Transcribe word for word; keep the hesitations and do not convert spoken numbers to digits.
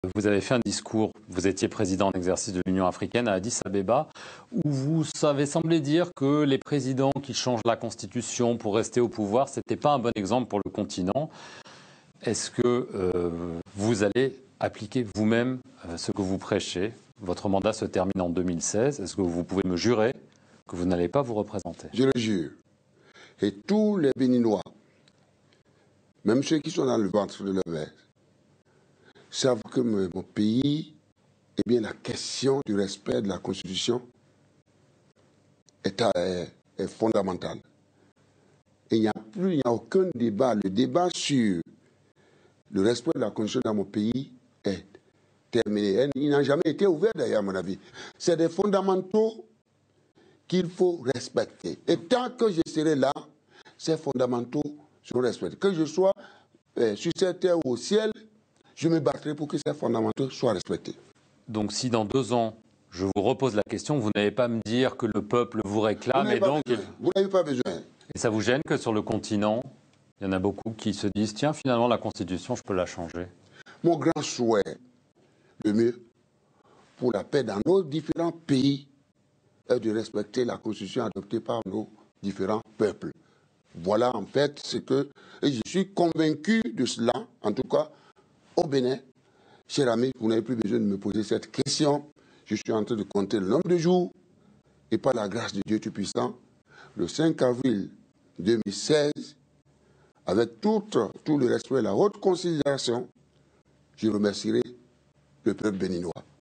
Vous avez fait un discours, vous étiez président en exercice de l'Union africaine à Addis Abeba, où vous avez semblé dire que les présidents qui changent la constitution pour rester au pouvoir, ce n'était pas un bon exemple pour le continent. Est-ce que euh, vous allez appliquer vous-même euh, ce que vous prêchez? Votre mandat se termine en deux mille seize. Est-ce que vous pouvez me jurer que vous n'allez pas vous représenter? Je le jure. Et tous les Béninois, même ceux qui sont dans le ventre de leur mère, savent que mon pays, eh bien, la question du respect de la Constitution est, est, est fondamentale. Et il n'y a plus, il n'y a aucun débat. Le débat sur le respect de la Constitution dans mon pays est terminé. Il n'a jamais été ouvert d'ailleurs, à mon avis. C'est des fondamentaux qu'il faut respecter. Et tant que je serai là, ces fondamentaux seront respectés. Que je sois euh, sur cette terre ou au ciel, je me battrai pour que ces fondamentaux soient respectés. Donc si dans deux ans, je vous repose la question, vous n'allez pas me dire que le peuple vous réclame et donc... Vous n'avez pas besoin. Et ça vous gêne que sur le continent, il y en a beaucoup qui se disent, tiens, finalement, la Constitution, je peux la changer? Mon grand souhait, le mieux, pour la paix dans nos différents pays, est de respecter la Constitution adoptée par nos différents peuples. Voilà en fait ce que... Et je suis convaincu de cela, en tout cas, au Bénin. Cher ami, vous n'avez plus besoin de me poser cette question. Je suis en train de compter le nombre de jours. Et par la grâce de Dieu Tout-Puissant, le cinq avril deux mille seize, avec tout, tout le respect et la haute considération, je remercierai le peuple béninois.